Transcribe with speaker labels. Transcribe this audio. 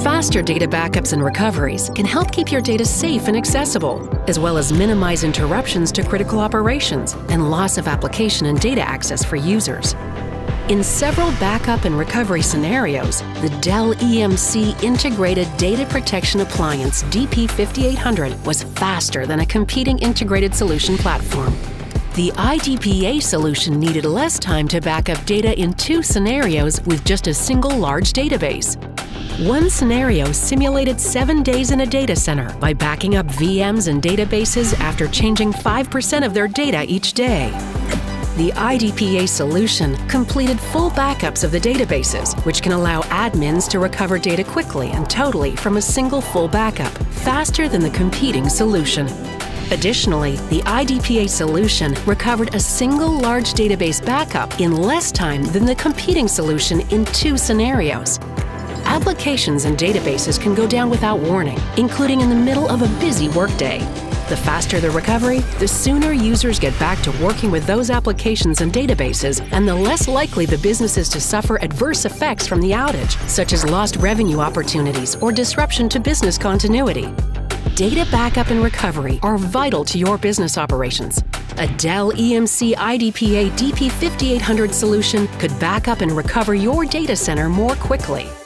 Speaker 1: Faster data backups and recoveries can help keep your data safe and accessible, as well as minimize interruptions to critical operations and loss of application and data access for users. In several backup and recovery scenarios, the Dell EMC Integrated Data Protection Appliance DP5800 was faster than a competing integrated solution platform. The IDPA solution needed less time to back up data in 2 scenarios with just a single large database. One scenario simulated 7 days in a data center by backing up VMs and databases after changing 5% of their data each day. The IDPA solution completed full backups of the databases, which can allow admins to recover data quickly and totally from a single full backup, faster than the competing solution. Additionally, the IDPA solution recovered a single large database backup in less time than the competing solution in 2 scenarios. Applications and databases can go down without warning, including in the middle of a busy workday. The faster the recovery, the sooner users get back to working with those applications and databases, and the less likely the business is to suffer adverse effects from the outage, such as lost revenue opportunities or disruption to business continuity. Data backup and recovery are vital to your business operations. A Dell EMC IDPA DP5800 solution could back up and recover your data center more quickly.